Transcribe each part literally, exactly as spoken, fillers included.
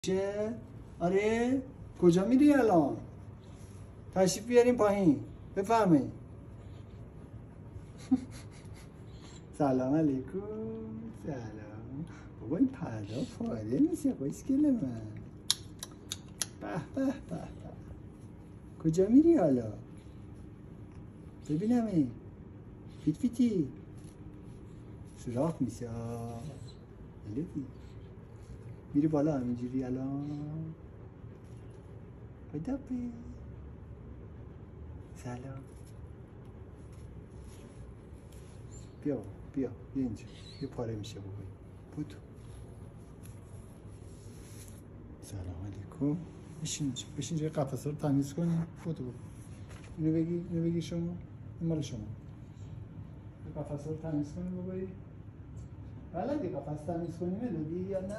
چه؟ آره؟ کجا میری الان؟ تشریف بیاریم پایین. بفرمایید. سلام علیکم. سلام. بابا این پردا پاره میشه خوشگل من. به به به به. کجا میری حالا؟ ببینم این. فیت فیتی. سوراخ میشه. ملودی. میری بالا همینجوری الان. خدافظ. سلام. بیا بیا بیا اینجا. یه پاره میشه بابایی. بودو. سلام علیکم. بشین اینجا. بشین اینجا قفسه رو تمیز کنی. بودو بودو. اینو بگی اینو بگی شما. این مال شما. قفسه رو تمیز کنی بابایی. بلدی قفس تمیز کنی ملودی یا نه؟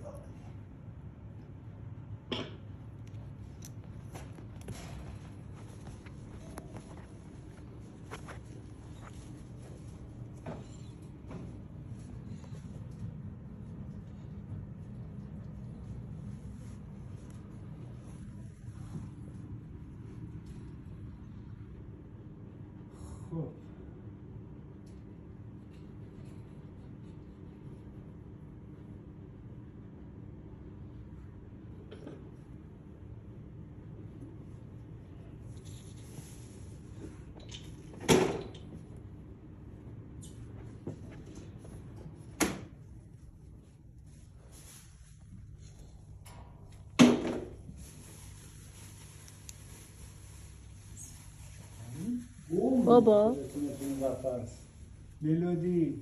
خب بابا ملودی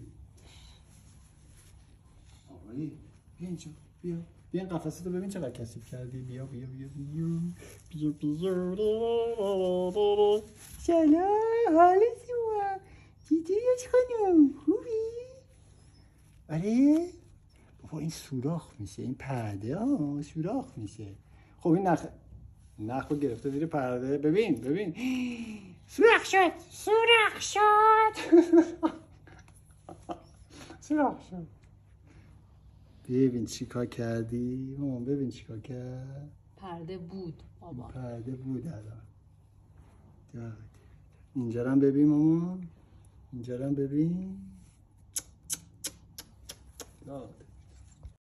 آقایی بیا اینجا بیا بیا این قفسه تو ببین چقدر کثیف کردی. بیا بیا بیا بیا بیا بیا سلام حالت شما چطوری خانم خوبی؟ آره بابا این سوراخ میشه این پرده ها سوراخ میشه. خب این نخ نخ رو گرفته زیر پرده. ببین ببین سوراخ شد سوراخ شد سوراخ شد. ببین چیکار کردی مامان. ببین چیکار کرد. پرده بود بابا. پرده بود الان. اینجا رو هم ببین مامان. اینجا رو هم ببین. داد